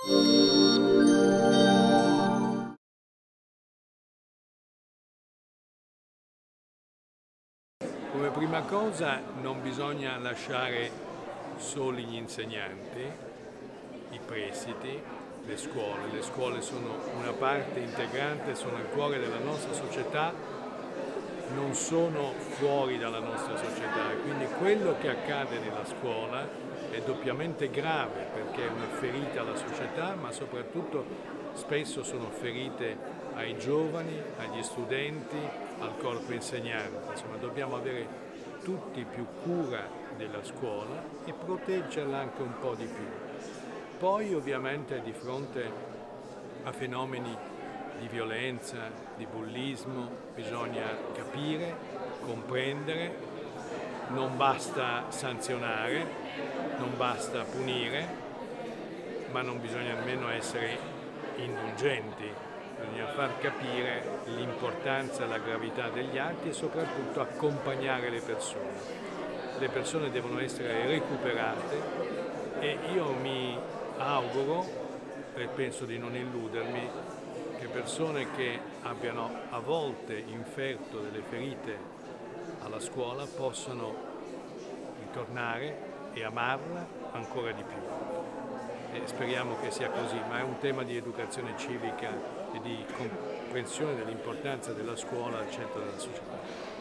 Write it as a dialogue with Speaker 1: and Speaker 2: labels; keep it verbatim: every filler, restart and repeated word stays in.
Speaker 1: Come prima cosa non bisogna lasciare soli gli insegnanti, i presidi, le scuole. Le scuole sono una parte integrante, sono il cuore della nostra società, non sono fuori dalla nostra società. Quindi quello che accade nella scuola è doppiamente grave perché è una ferita alla società, ma soprattutto spesso sono ferite ai giovani, agli studenti, al corpo insegnante. Insomma, dobbiamo avere tutti più cura della scuola e proteggerla anche un po' di più. Poi ovviamente di fronte a fenomeni di violenza, di bullismo, bisogna capire, comprendere, non basta sanzionare, non basta punire, ma non bisogna nemmeno essere indulgenti, bisogna far capire l'importanza e la gravità degli atti e soprattutto accompagnare le persone. Le persone devono essere recuperate e io mi auguro, e penso di non illudermi, che persone che abbiano a volte inferto delle ferite alla scuola possano ritornare e amarla ancora di più. E speriamo che sia così, ma è un tema di educazione civica e di comprensione dell'importanza della scuola al centro della società.